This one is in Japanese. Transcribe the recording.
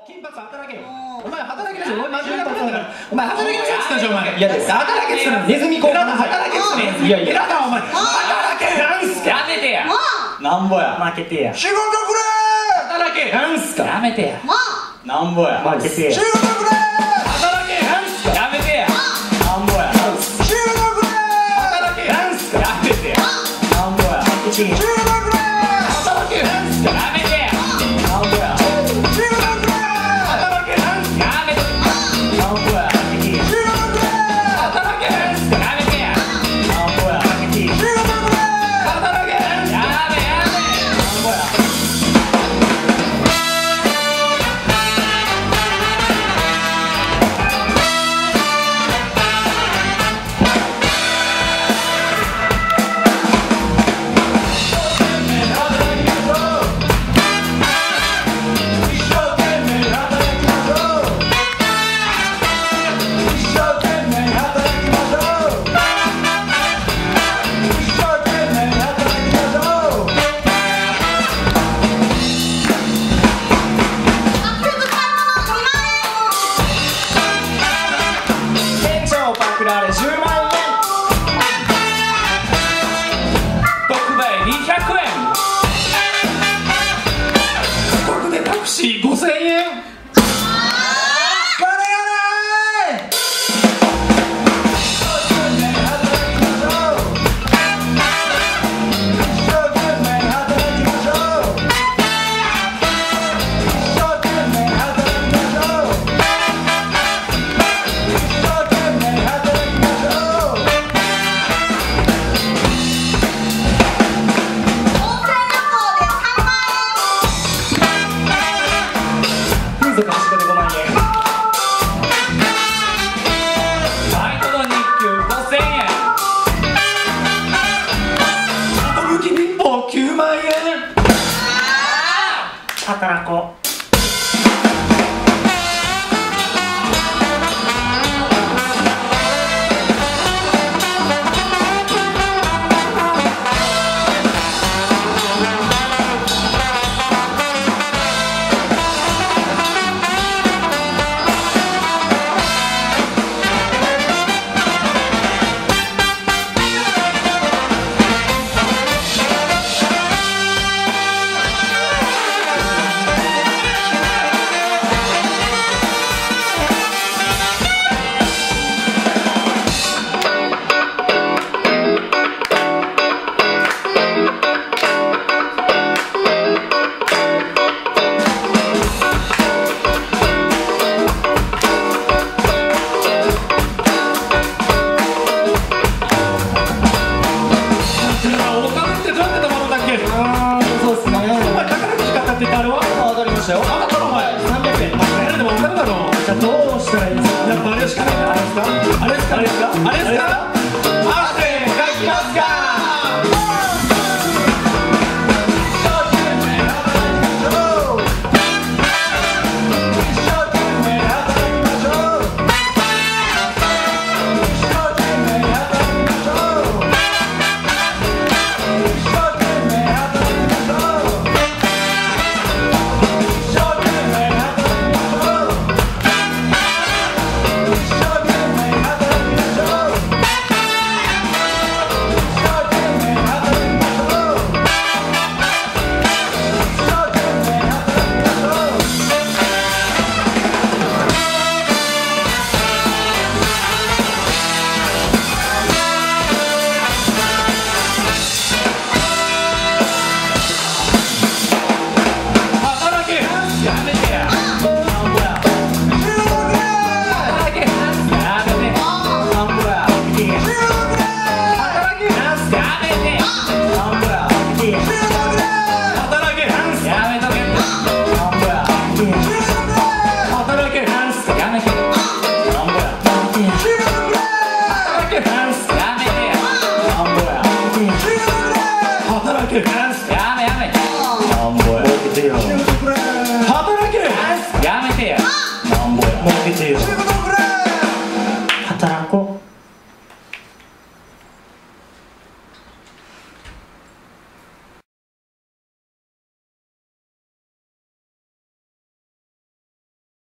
金髪働けよ。お前働けでしょ。お前真面目なことだから。お前働けでしょっつったじゃんお前。いや働けっつったの。ネズミ講。働けっつったね。いやいやだお前。働け。なんすか。やめてや。なんぼや。負けてや。仕事くれ。働け。なんすか。やめてや。なんぼや。負けてや。仕事くれ。働け。なんすか。やめてや。なんぼや。仕事くれ。働け。なんすか。やめてや。なんぼや。負けてや。仕事くれ。働け。なんすか。やめてや。なんぼや。働こう。あなたの前300円。誰でも分かるだろう。じゃあどうしたらいいですか。やっぱあれしかないな。あれですか。あれですか。あれですか。